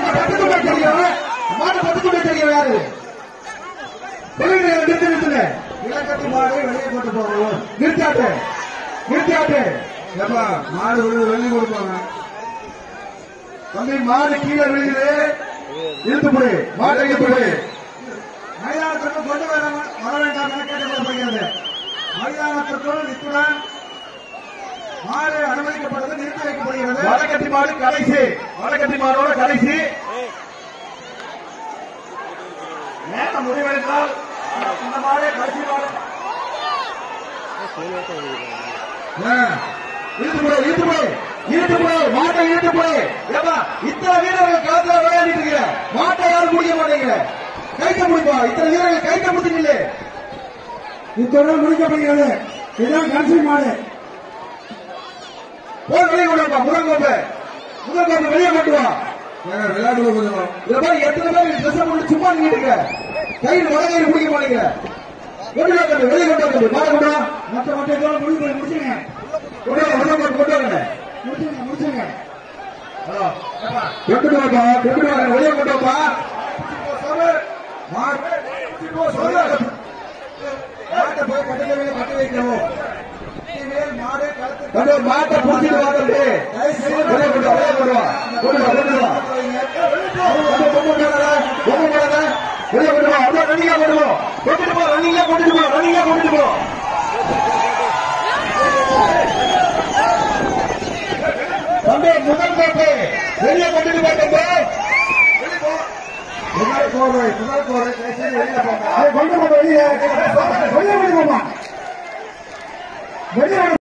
பத்துக்குள்ள தெரியும் மாடு பத்துக்குள்ள தெரியும் யாரு நிறுத்து இலக்கத்து மாடு வெளியே கொண்டு போவோம் நிறுத்தியாட்டு மாடு வெளியே கொடுப்பாங்க தம்பி மாடு கீழே விழுகுது இழுத்து போடு மாட்டை இழுத்து போடு மைதானத்திற்கு கொண்டு வர வேண்டாம் என கேட்டுக்கொள்ளப்படுகிறது மைதானத்திற்குள் இத்துடன் மாடு அனுமதிக்கப்பட்டது நிறுத்தி வைக்கப்படுகிறது வடக்கட்டி மாடு கடைசி வடக்கட்டி மாடோட கடைசி நேரம் முடிவெடுத்தால் இந்த மாடு கடைசி மாடு இழுத்து போய் மாட்டை இழுத்து போய் இத்தனை வீரர்கள் களத்தில் விளையாடிட்டு இருக்கிற மாட்டை யாரும் முடிக்க மாட்டேங்கிற கைட்ட முடிப்பா இத்தனை வீரர்கள் கைட்ட முடிக்கல இத்தனை முடிக்கப்படுகிறது இதுதான் கடைசி மாடு போய் வெளியே கொண்டு வா முதல் வெளியே கொண்டு வா விளையாட்டு கொஞ்சம் எத்தனை பேர் ட்ரெஸ் போட்டு சும்மா நின்றுட்டு கையில் வடகையில் முடிக்க மாட்டேங்கிற வெளியே கொண்டு மாட கொண்டு மற்ற முடிச்சுங்க முடிச்சுங்க வெளியே கொண்டு வாப்பா மாட்டை போய் கட்டி வைக்கவும் மாட்டை பிடிச்சிட்டு வாங்க தம்பி முதல் கோப்பை வெளியே கொண்டு போட்டோம் வெளியே